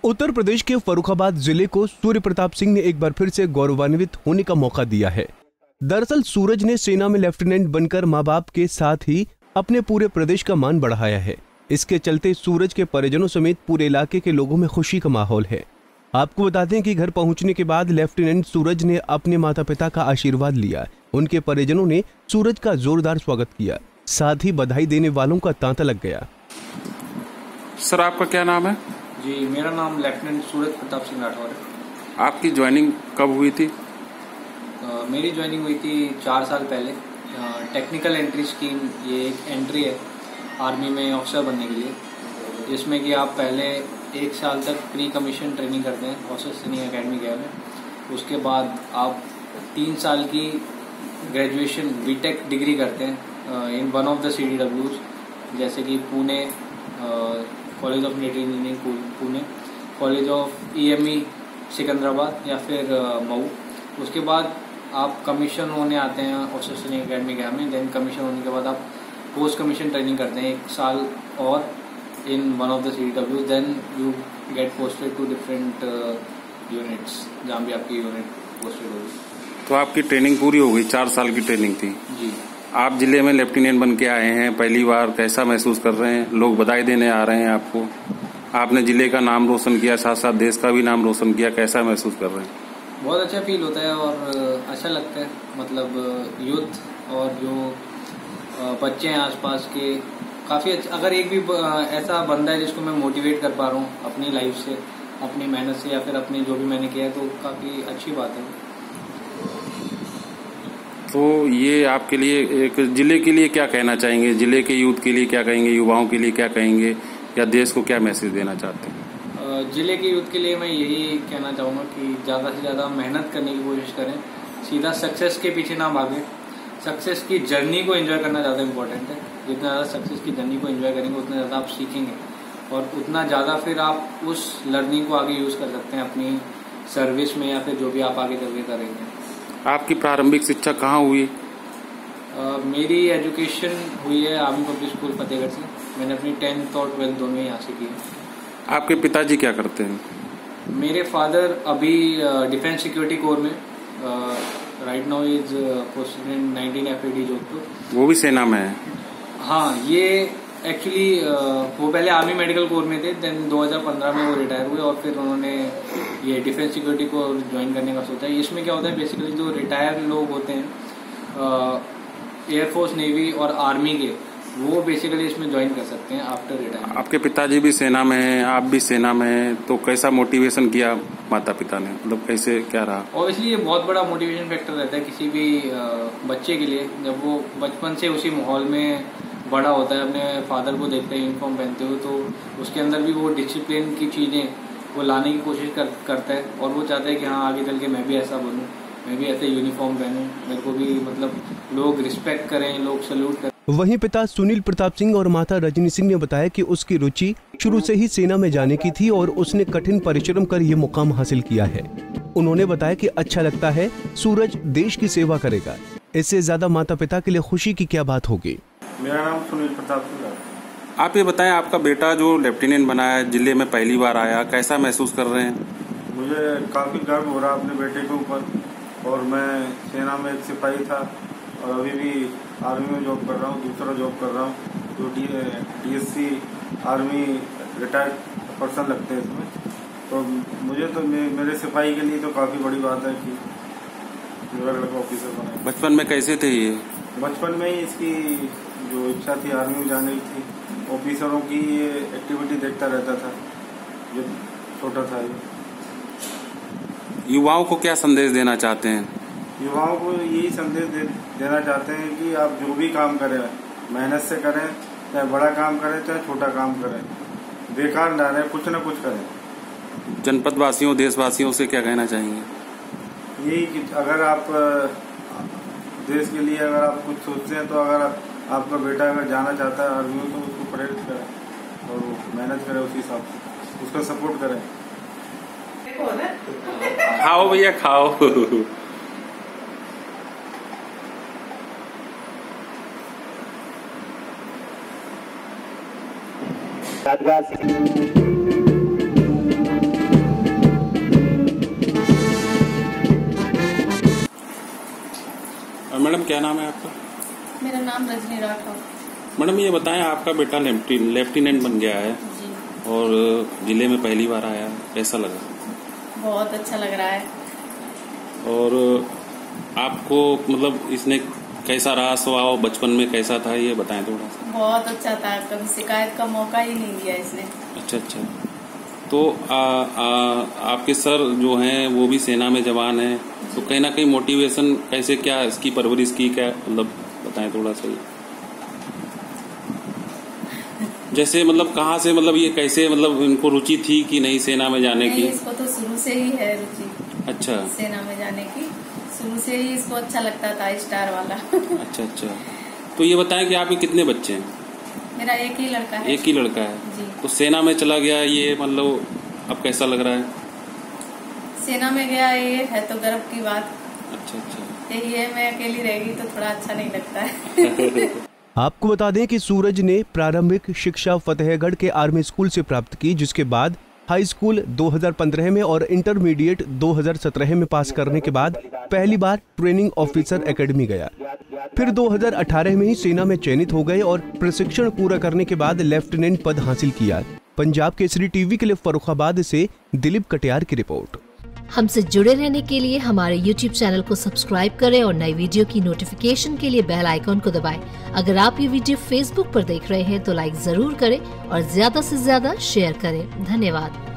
उत्तर प्रदेश के फर्रुखाबाद जिले को सूर्य प्रताप सिंह ने एक बार फिर से गौरवान्वित होने का मौका दिया है। दरअसल सूरज ने सेना में लेफ्टिनेंट बनकर मां बाप के साथ ही अपने पूरे प्रदेश का मान बढ़ाया है। इसके चलते सूरज के परिजनों समेत पूरे इलाके के लोगों में खुशी का माहौल है। आपको बता दें कि घर पहुंचने के बाद लेफ्टिनेंट सूरज ने अपने माता पिता का आशीर्वाद लिया। उनके परिजनों ने सूरज का जोरदार स्वागत किया, साथ ही बधाई देने वालों का तांता लग गया। सर, आपका क्या नाम है? जी, मेरा नाम लेफ्टिनेंट सूरज प्रताप सिंह राठौर है। आपकी ज्वाइनिंग कब हुई थी? मेरी ज्वाइनिंग हुई थी 4 साल पहले। टेक्निकल एंट्री स्कीम, ये एक एंट्री है आर्मी में ऑफिसर बनने के लिए, जिसमें कि आप पहले 1 साल तक प्री कमीशन ट्रेनिंग करते हैं ऑफिसर ट्रेनिंग अकेडमी गया में। उसके बाद आप 3 साल की ग्रेजुएशन बीटेक डिग्री करते हैं in one of the CDWs, जैसे कि Pune college of military engineering Pune, college of EME Secunderabad या फिर मऊ। उसके बाद आप कमीशन होने आते हैं ऑफिसर ट्रेनिंग अकेडमी गया में। देन कमीशन होने के बाद आप पोस्ट कमीशन ट्रेनिंग करते हैं 1 साल और in one of the CDWs। Then you get posted to different units, जहाँ भी आपकी यूनिट पोस्टेड होगी। तो आपकी ट्रेनिंग पूरी हो गई, 4 साल की ट्रेनिंग थी जी। आप जिले में लेफ्टिनेंट बन के आए हैं पहली बार, कैसा महसूस कर रहे हैं? लोग बधाई देने आ रहे हैं आपको, आपने जिले का नाम रोशन किया, साथ साथ देश का भी नाम रोशन किया, कैसा महसूस कर रहे हैं? बहुत अच्छा फील होता है और अच्छा लगता है। मतलब यूथ और जो बच्चे हैं आसपास के, काफ़ी अच्छा। अगर एक भी ऐसा बंदा है जिसको मैं मोटिवेट कर पा रहा हूँ अपनी लाइफ से, अपनी मेहनत से या फिर अपनी जो भी मैंने किया है, तो काफ़ी अच्छी बात है। तो ये आपके लिए, एक जिले के लिए क्या कहना चाहेंगे? जिले के यूथ के लिए क्या कहेंगे? युवाओं के लिए क्या कहेंगे? या देश को क्या मैसेज देना चाहते हैं? जिले के यूथ के लिए मैं यही कहना चाहूँगा कि ज़्यादा से ज़्यादा मेहनत करने की कोशिश करें, सीधा सक्सेस के पीछे ना भागें। सक्सेस की जर्नी को एंजॉय करना ज़्यादा इम्पोर्टेंट है। जितना ज़्यादा सक्सेस की जर्नी को एंजॉय करेंगे उतना ज़्यादा आप सीखेंगे और उतना ज़्यादा फिर आप उस लर्निंग को आगे यूज़ कर सकते हैं अपनी सर्विस में या फिर जो भी आप आगे करके करेंगे। आपकी प्रारंभिक शिक्षा कहाँ हुई? मेरी एजुकेशन हुई है आर्मी पब्लिक स्कूल फतेहगढ़ से। मैंने अपनी 10th और 12th दोनों यहाँ से की है। आपके पिताजी क्या करते हैं? मेरे फादर अभी डिफेंस सिक्योरिटी कोर में right now is posted in 19 FAD Jodhpur. वो भी सेना में है? हाँ, ये एक्चुअली वो पहले आर्मी मेडिकल कोर में थे। देन 2015 में वो रिटायर हुए और फिर उन्होंने ये डिफेंस सिक्योरिटी को ज्वाइन करने का सोचा। इसमें क्या होता है, बेसिकली जो रिटायर लोग होते हैं एयरफोर्स, नेवी और आर्मी के, वो बेसिकली इसमें ज्वाइन कर सकते हैं आफ्टर रिटायर। आपके पिताजी भी सेना में हैं, आप भी सेना में हैं, तो कैसा मोटिवेशन किया माता पिता ने? मतलब कैसे, क्या रहा? ऑब्वियसली ये बहुत बड़ा मोटिवेशन फैक्टर रहता है किसी भी बच्चे के लिए, जब वो बचपन से उसी माहौल में बड़ा होता है, अपने फादर को देखते हैं यूनिफॉर्म पहनते हुए, तो उसके अंदर भी वो डिसिप्लिन की चीज़ें वो लाने की कोशिश करता है और वो चाहता है कि हाँ, आगे चल के मैं भी ऐसा बनूँ, मैं भी ऐसे यूनिफॉर्म पहनूँ, मेरे को भी मतलब लोग रिस्पेक्ट करें, लोग सैल्यूट करें। वहीं पिता सुनील प्रताप सिंह और माता रजनी सिंह ने बताया कि उसकी रुचि शुरू से ही सेना में जाने की थी और उसने कठिन परिश्रम कर ये मुकाम हासिल किया है। उन्होंने बताया कि अच्छा लगता है, सूरज देश की सेवा करेगा, इससे ज्यादा माता पिता के लिए खुशी की क्या बात होगी। मेरा नाम सुनील प्रताप सिंह है। आप ये बताएं, आपका बेटा जो लेफ्टिनेंट बना है, जिले में पहली बार आया, कैसा महसूस कर रहे हैं? मुझे काफ़ी गर्व हो रहा है अपने बेटे के ऊपर। और मैं सेना में एक सिपाही था और अभी भी आर्मी में जॉब कर रहा हूँ, दूसरा जॉब कर रहा हूँ, जो DSC आर्मी रिटायर्ड पर्सन लगते हैं इसमें। तो मुझे तो मेरे सिपाही के लिए तो काफ़ी बड़ी बात है कि मेरा लड़का ऑफिसर बना। बचपन में कैसे थे ये? बचपन में ही इसकी जो इच्छा थी आर्मी में जाने की थी। ऑफिसरों की ये एक्टिविटी देखता रहता था जब छोटा था ये। युवाओं को क्या संदेश देना चाहते हैं? युवाओं को यही संदेश देना चाहते हैं कि आप जो भी काम करें मेहनत से करें, चाहे बड़ा काम करें चाहे छोटा काम करें, बेकार ना रहें, कुछ न कुछ करें। जनपद वासियों, देशवासियों से क्या कहना चाहेंगे? यही कि अगर आप देश के लिए अगर आप कुछ सोचते हैं, तो अगर आपका बेटा अगर जाना चाहता है आर्मी में, तो उसको प्रेरित करें और मेहनत करें, उसी हिसाब से उसका सपोर्ट करें। खाओ भैया खाओ। यादगार क्या नाम है आपका? मेरा नाम रजनी राठौर। मैडम ये बताएं, आपका बेटा लेफ्टिनेंट बन गया है जी। और जिले में पहली बार आया, कैसा लगा? बहुत अच्छा लग रहा है। और आपको मतलब इसने कैसा रहा स्वभाव, बचपन में कैसा था, ये बताएं थोड़ा सा। बहुत अच्छा था, कभी शिकायत का मौका ही नहीं दिया इसने। अच्छा अच्छा। तो आपके सर जो हैं वो भी सेना में जवान हैं, तो कहीं ना कहीं मोटिवेशन कैसे, क्या इसकी परवरिश की, क्या मतलब बताएं थोड़ा सा। जैसे मतलब कहाँ से, मतलब ये कैसे, मतलब इनको रुचि थी कि नहीं सेना में जाने की? इसको तो शुरू से ही है रुचि। अच्छा। सेना में जाने की शुरू से ही इसको अच्छा लगता था, स्टार वाला। अच्छा अच्छा। तो ये बताएं कि आपके कितने बच्चे हैं? मेरा एक ही लड़का है। एक ही लड़का है जी। तो सेना में चला गया, ये मतलब अब कैसा लग रहा है? सेना में गया, ये है तो गर्व की बात। अच्छा अच्छा। यही है, मैं अकेली रहेगी तो थोड़ा अच्छा नहीं लगता है। आपको बता दें कि सूरज ने प्रारंभिक शिक्षा फतेहगढ़ के आर्मी स्कूल से प्राप्त की, जिसके बाद हाई स्कूल 2015 में और इंटरमीडिएट 2017 में पास करने के बाद पहली बार ट्रेनिंग ऑफिसर एकेडमी गया। फिर 2018 में ही सेना में चयनित हो गए और प्रशिक्षण पूरा करने के बाद लेफ्टिनेंट पद हासिल किया। पंजाब केसरी टीवी के लिए फर्रुखाबाद से दिलीप कटियार की रिपोर्ट। हमसे जुड़े रहने के लिए हमारे YouTube चैनल को सब्सक्राइब करें और नई वीडियो की नोटिफिकेशन के लिए बेल आइकॉन को दबाएं। अगर आप ये वीडियो Facebook पर देख रहे हैं तो लाइक जरूर करें और ज्यादा से ज्यादा शेयर करें। धन्यवाद।